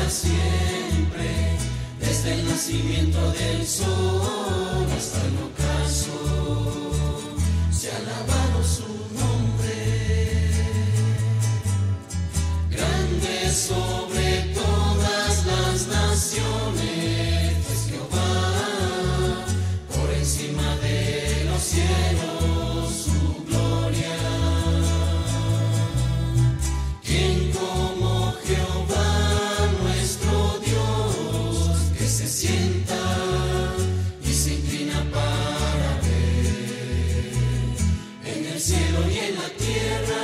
siempre, desde el nacimiento del sol hasta el ocaso, se ha alabado su nombre. Grande sobre todas las naciones es Jehová, por encima de los cielos su gloria. ¿Quién como Jehová nuestro Dios, que se sienta y se inclina para ver en el cielo y en la tierra?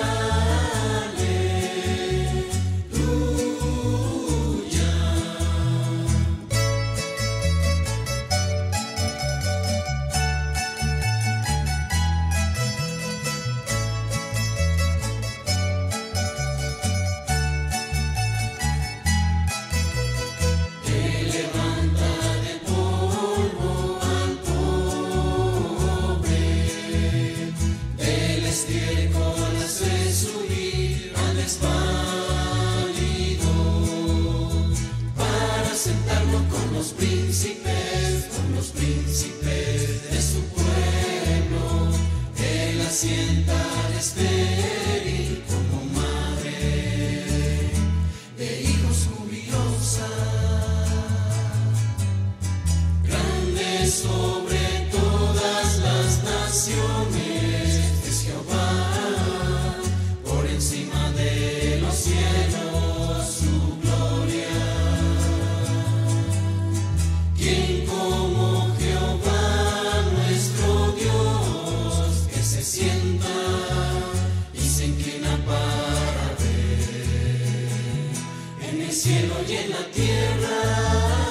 Con los príncipes de su pueblo, él asienta al estéril como madre de hijos jubilosa. Grande sobre todas las naciones es Jehová, por encima de los cielos su gloria. ¿Quién como Jehová nuestro Dios, que se sienta y se inclina para ver en el cielo y en la tierra?